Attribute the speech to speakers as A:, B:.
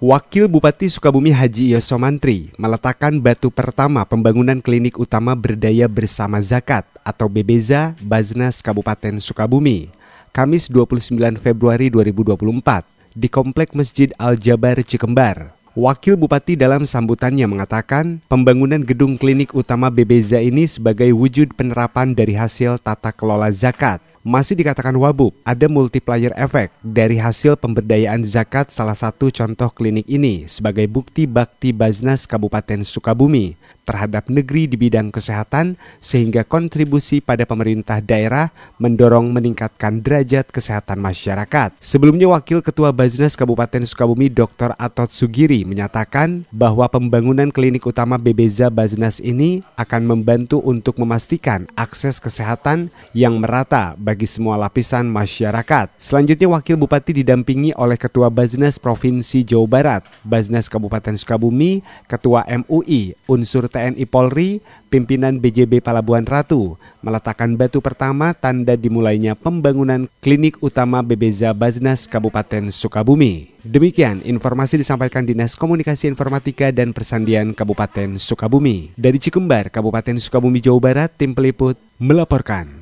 A: Wakil Bupati Sukabumi Haji Yosomantri meletakkan batu pertama pembangunan klinik utama berdaya bersama zakat atau BBZA Baznas Kabupaten Sukabumi, Kamis 29 Februari 2024 di Komplek Masjid Al-Jabar Cikembar. Wakil Bupati dalam sambutannya mengatakan pembangunan gedung klinik utama BBZA ini sebagai wujud penerapan dari hasil tata kelola zakat. Masih dikatakan wabub, ada multiplier efek dari hasil pemberdayaan zakat salah satu contoh klinik ini sebagai bukti bakti Baznas Kabupaten Sukabumi terhadap negeri di bidang kesehatan sehingga kontribusi pada pemerintah daerah mendorong meningkatkan derajat kesehatan masyarakat. Sebelumnya Wakil Ketua Baznas Kabupaten Sukabumi Dr. Atot Sugiri menyatakan bahwa pembangunan klinik utama BBZA Baznas ini akan membantu untuk memastikan akses kesehatan yang merata bagi semua lapisan masyarakat. Selanjutnya Wakil Bupati didampingi oleh Ketua Baznas Provinsi Jawa Barat, Baznas Kabupaten Sukabumi, Ketua MUI, unsur TNI Polri, pimpinan BJB Palabuhan Ratu, meletakkan batu pertama tanda dimulainya pembangunan klinik utama BBZA Baznas Kabupaten Sukabumi. Demikian informasi disampaikan Dinas Komunikasi Informatika dan Persandian Kabupaten Sukabumi. Dari Cikembar, Kabupaten Sukabumi, Jawa Barat, tim peliput melaporkan.